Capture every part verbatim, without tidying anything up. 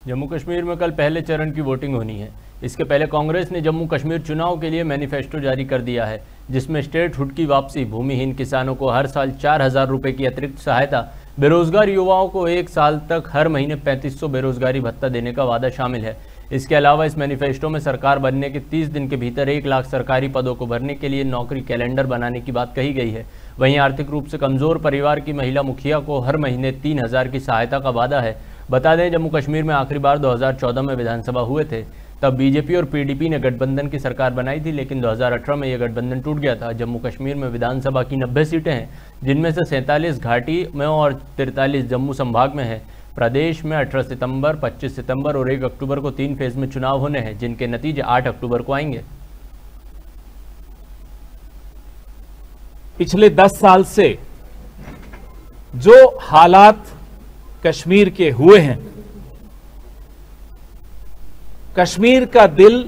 जम्मू कश्मीर में कल पहले चरण की वोटिंग होनी है। इसके पहले कांग्रेस ने जम्मू कश्मीर चुनाव के लिए मैनिफेस्टो जारी कर दिया है, जिसमें स्टेट हुड की वापसी, भूमिहीन किसानों को हर साल चार हजार रुपये की अतिरिक्त सहायता, बेरोजगार युवाओं को एक साल तक हर महीने पैंतीस सौ बेरोजगारी भत्ता देने का वादा शामिल है। इसके अलावा इस मैनिफेस्टो में सरकार बनने के तीस दिन के भीतर एक लाख सरकारी पदों को भरने के लिए नौकरी कैलेंडर बनाने की बात कही गई है। वहीं आर्थिक रूप से कमजोर परिवार की महिला मुखिया को हर महीने तीन हजार की सहायता का वादा है। बता दें, जम्मू कश्मीर में आखिरी बार दो हज़ार चौदह में विधानसभा हुए थे, तब बीजेपी और पीडीपी ने गठबंधन की सरकार बनाई थी, लेकिन दो हज़ार अठारह में यह गठबंधन टूट गया था। जम्मू कश्मीर में विधानसभा की नब्बे सीटें हैं, जिनमें से सैंतालीस घाटी में और तिरतालीस जम्मू संभाग में है। प्रदेश में अठारह सितंबर, पच्चीस सितंबर और एक अक्टूबर को तीन फेज में चुनाव होने हैं, जिनके नतीजे आठ अक्टूबर को आएंगे। पिछले दस साल से जो हालात कश्मीर के हुए हैं, कश्मीर का दिल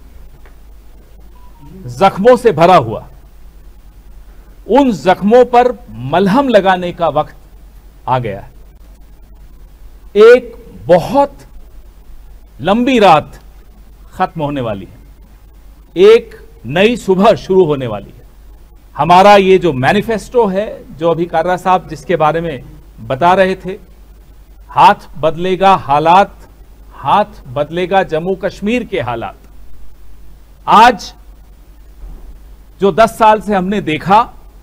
जख्मों से भरा हुआ, उन जख्मों पर मलहम लगाने का वक्त आ गया है। एक बहुत लंबी रात खत्म होने वाली है, एक नई सुबह शुरू होने वाली है। हमारा ये जो मैनिफेस्टो है, जो अभी कार्रा साहब जिसके बारे में बता रहे थे, हाथ बदलेगा हालात, हाथ बदलेगा जम्मू कश्मीर के हालात। आज जो दस साल से हमने देखा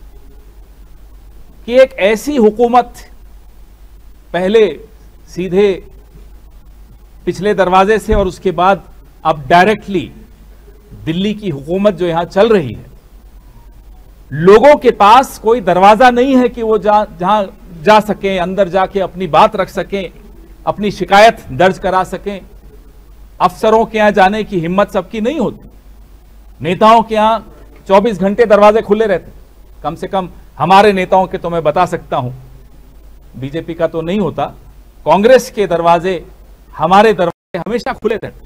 कि एक ऐसी हुकूमत पहले सीधे पिछले दरवाजे से और उसके बाद अब डायरेक्टली दिल्ली की हुकूमत जो यहां चल रही है, लोगों के पास कोई दरवाजा नहीं है कि वो जा जहां जा सकें, अंदर जाके अपनी बात रख सकें, अपनी शिकायत दर्ज करा सकें। अफसरों के यहां जाने की हिम्मत सबकी नहीं होती। नेताओं के यहां चौबीस घंटे दरवाजे खुले रहते। कम से कम हमारे नेताओं के तो मैं बता सकता हूं, बीजेपी का तो नहीं होता, कांग्रेस के दरवाजे, हमारे दरवाजे हमेशा खुले रहते।